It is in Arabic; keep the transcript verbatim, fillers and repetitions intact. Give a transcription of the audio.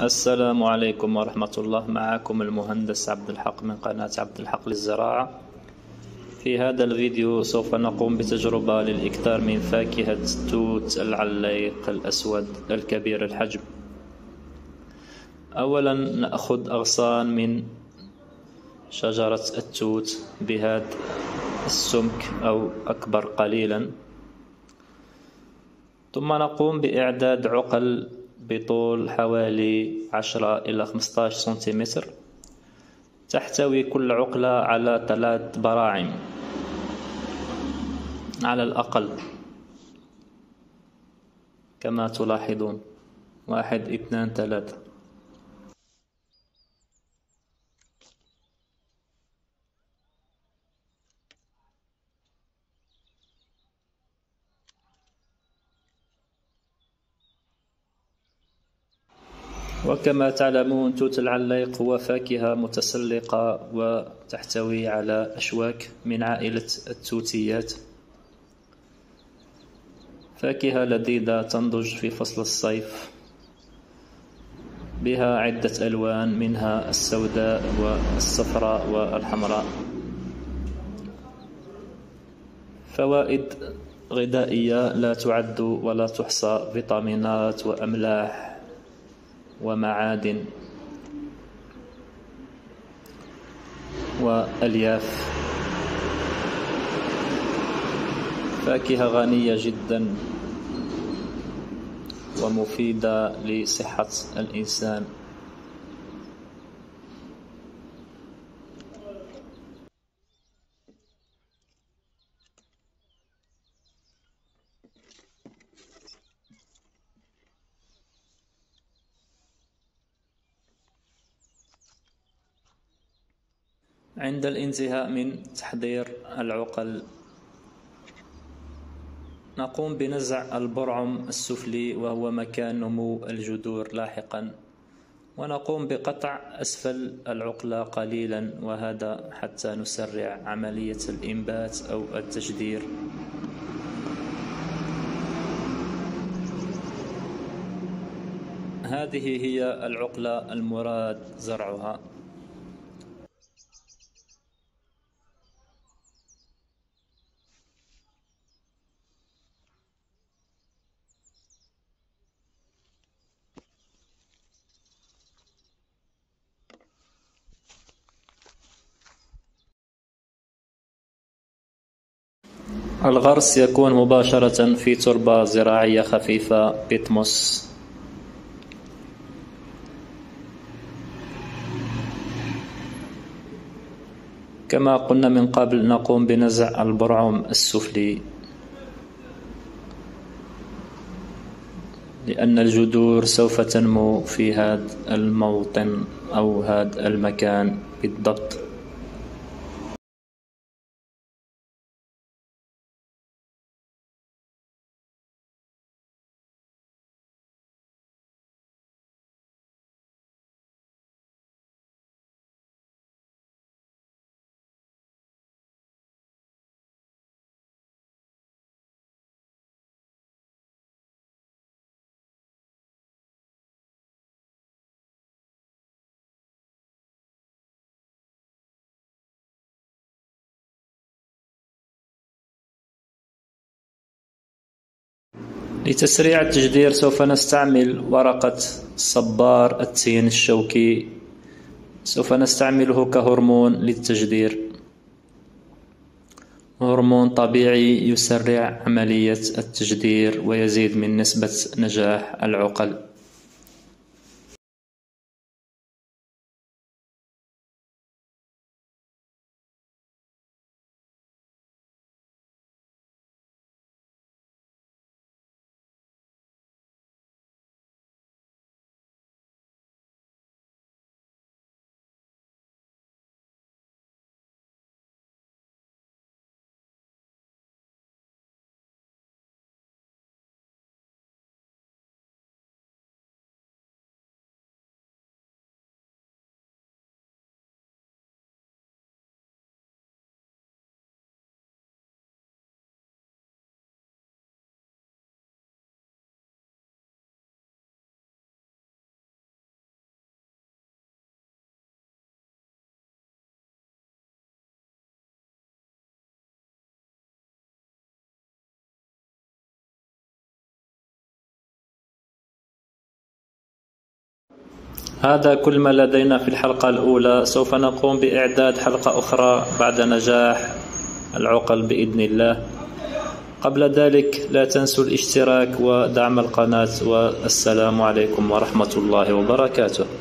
السلام عليكم ورحمة الله. معكم المهندس عبد الحق من قناة عبد الحق للزراعة. في هذا الفيديو سوف نقوم بتجربة للإكثار من فاكهة التوت العليق الأسود الكبير الحجم. أولا نأخذ أغصان من شجرة التوت بهذا السمك أو أكبر قليلا، ثم نقوم بإعداد عقل بطول حوالي عشرة إلى خمسة عشر سنتيمتر. تحتوي كل عقلة على ثلاث براعم على الأقل كما تلاحظون، واحد اثنان ثلاثة. وكما تعلمون توت العليق هو فاكهة متسلقة وتحتوي على أشواك من عائلة التوتيات. فاكهة لذيذة تنضج في فصل الصيف، بها عدة ألوان منها السوداء والصفراء والحمراء. فوائد غذائية لا تعد ولا تحصى، فيتامينات وأملاح ومعادن وألياف. فاكهة غنية جدا ومفيدة لصحة الإنسان. عند الانتهاء من تحضير العقل نقوم بنزع البرعم السفلي وهو مكان نمو الجذور لاحقا، ونقوم بقطع أسفل العقلة قليلا، وهذا حتى نسرع عملية الإنبات أو التجدير. هذه هي العقلة المراد زرعها. الغرس يكون مباشرة في تربة زراعية خفيفة بيتموس. كما قلنا من قبل نقوم بنزع البرعم السفلي، لأن الجذور سوف تنمو في هذا الموطن أو هذا المكان بالضبط. لتسريع التجدير سوف نستعمل ورقة صبار التين الشوكي، سوف نستعمله كهرمون للتجدير، هرمون طبيعي يسرع عملية التجدير ويزيد من نسبة نجاح العقل. هذا كل ما لدينا في الحلقة الأولى. سوف نقوم بإعداد حلقة أخرى بعد نجاح العقل بإذن الله. قبل ذلك لا تنسوا الاشتراك ودعم القناة، والسلام عليكم ورحمة الله وبركاته.